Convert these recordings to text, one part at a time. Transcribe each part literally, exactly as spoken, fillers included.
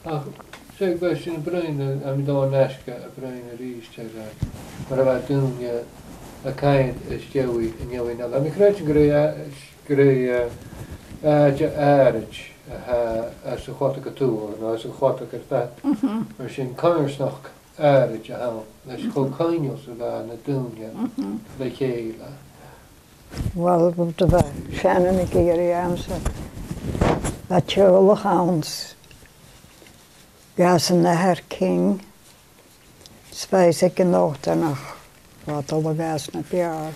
Ach, zeg best in de bruine, en dan naska, een bruine ries, zeg ik. Maar wat doen je, een kind is Joey en Joey nou. En ik krijg een grey, grey, uh, je aardig, als een gotige toe, en als een gotige vet. Maar zijn kans nog aardig, ja, dat is gewoon kanjels waar het doen je, de gele. Wel, op de weg, Shannon een keer Jaanse, dat je wel gaans. Gasen naar King, spijs ik in de ochtend nog, wat alle gasen op jaar.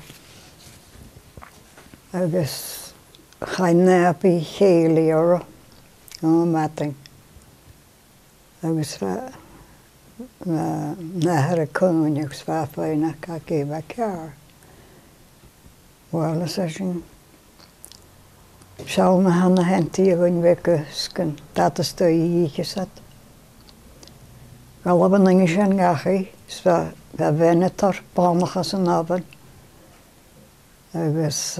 Dus geen napi gelier, oh matting. Dus naar de koning, zwaar fijn, ik geef ik jaar. Wel, zeg je. Zal me aan de hand hier een week sken, dat is de hier gezet. Wel hebben we niet gaan gaan, dus we, we wennen er, bandig als een avond. Dus,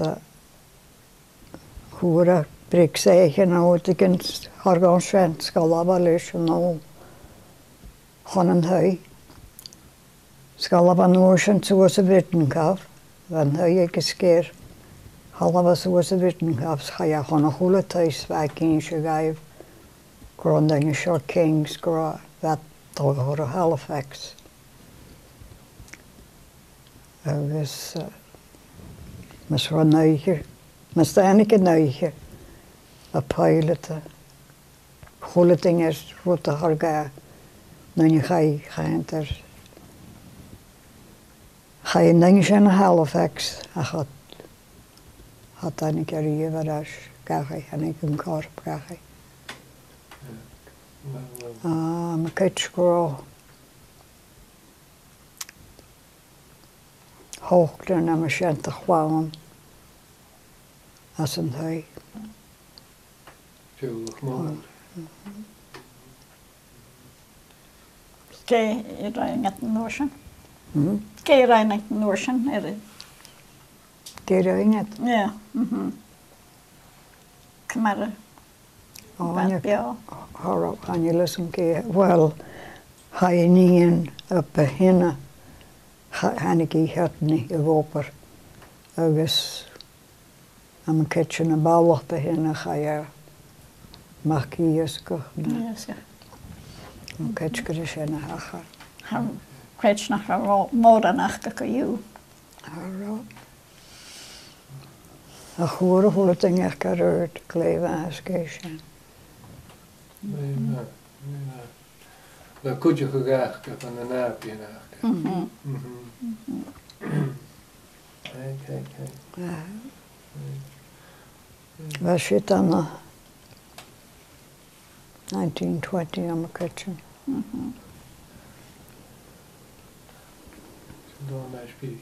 goede prik zeggen, nou, ik in haar gaan zijn, skal hebben lezen, nou, gaan een hui. Skal hebben nooit zoals ze weten gaf, want hui ik eens keer, halve zoals ze weten gaf, ga je gewoon een goede thuis, wij kindje geven, gewoon dingen, short kings, gewoon, wat. Door Halifax. Dus, maar zo neuiger, maar staan ik een neuiger. Een pilot, goede dingen is voor te gaan. Dan je ga je gaan er, ga je dingen in Halifax. En gaat, gaat dan een keer hier wat als, ga je en ik een korp ga je. Ah, mijn kitschgrow. Hoogte naar mijn schente gewoon. Als een hui. Tuurlijk, man. Kei je rijden het Noorsen? Kei je rijden het Noorsen? Kei je rijden het? Ja. Maar. Oh, ja. Harap, gaan je les een keer. Wel, ga je niet in op beginnen. Ga ik het niet gelopen. Dus, aan mijn kitchen een bouw beginnen, ga je. Mag je je skochen? Ja, zo. Een kitchen is in een hager. Kwijt nog een moeder naar je. Harap. Een goede goede ding echt geruid, kleven als keesje. Nee, nee, nee. Dan kun je gegraag van een naapje naar. Kijk, kijk, kijk. Was je dan uh, negentien twintig aan mijn kitchen? Door mijn spies.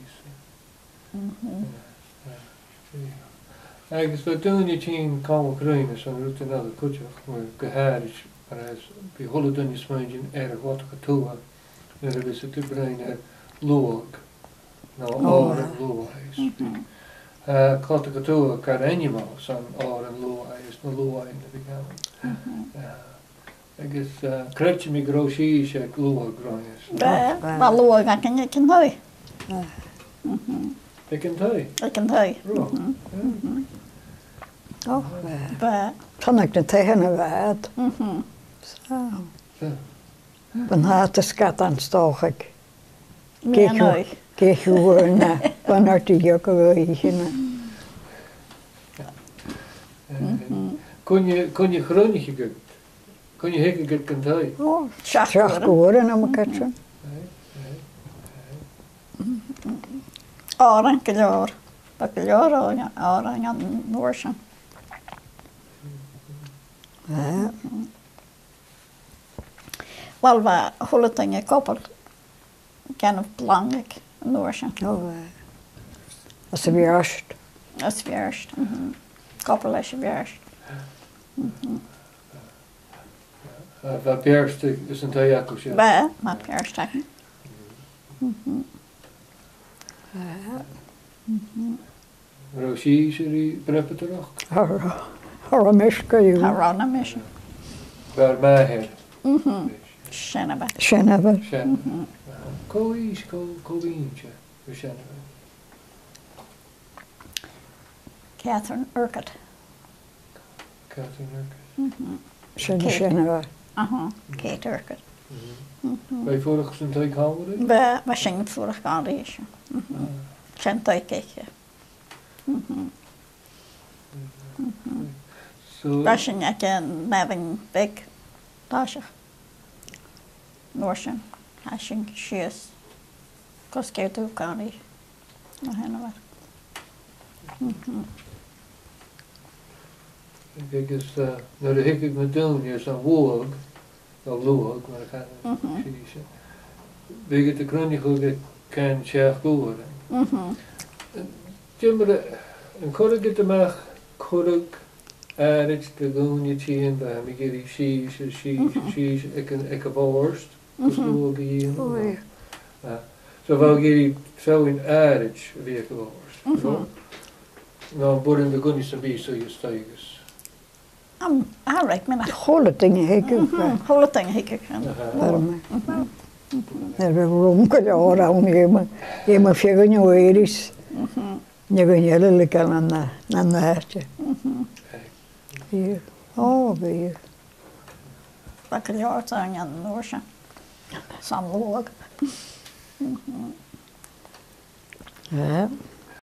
Eigenlijk is dat toen je zien kan krijgen, zo'n route naar de kutje, maar gehaald is, maar hij is bij holle dunne smijntje erg wat getoe. En dan is het te brengen loog, nou oren loog is. Ik had de getoe kan eenmaal zo'n oren loog is, een loog in de begaan. Ik is kruidje met grootjes, ik loog groeien. Ja, maar loog ik in je kind hui. Ik kan het. Ik kan hui. Oh, ja. Kan ik de tegen een waard. Zo. Dan had de skat aan stoog ik. Kijk gewoon naar, wanneer die jokken wil je. Kon je, kon je groentje goed? Kon je hekken goed kan hui? Oh, zag geworden aan mijn kitchen. Oren, kleur. Dat kleur, oren, ja, Noorsen. Ja. Wel, we hullen in je koppel. Ken belangrijk, Noorsen. Oh, als ze weer als Dat is weer koppel is weer. Wat perste is een tajakos, ja? Bij, maar perste. Roosje, die preppen terug? Haar miske, joh. Haar rana missen. Waar mij her. Mhm. Shenaba. Shenaba. Shen. Coish, co coinche, for Shen. Catherine Urquhart. Catherine Urquhart. Mhm. Shen Kate. Shenaba. Aha, Kate Urquhart. Bij vorig zijn twee kamer. Ba ba sin fuach gan rééis. Sin toice. So. Ba sin ag nevin big táiseach. Nóir sin a sin sios cos céirú gaí na henna. Kijk eens, uh, naar de hik ik me doen, hier is een woog, of loog, maar ik ga Mhm. niet. Weet je, de kroniek kan schaag worden. Mhm. Jimmer, een korrig te maken, korrig, aardig, de goonje zien, bij hem, ik die sheesh, sheesh, sheesh, ik een, ik een worst, dus loog hier. Zo wou je zo in aardig weer worst. Nou, worden de goonies een beetje zo je stijgers. Am áraigh me nach Cholle dingen hikken. chola ting hiice an. Daarom. Er we rom go leor awn i yma. Yma fiegan o eiris. Ni gan yele le gan anna. Anna hertje. Hier. Oh, weer. Ba go leor an an nóir sin. Sam lóg. Ja.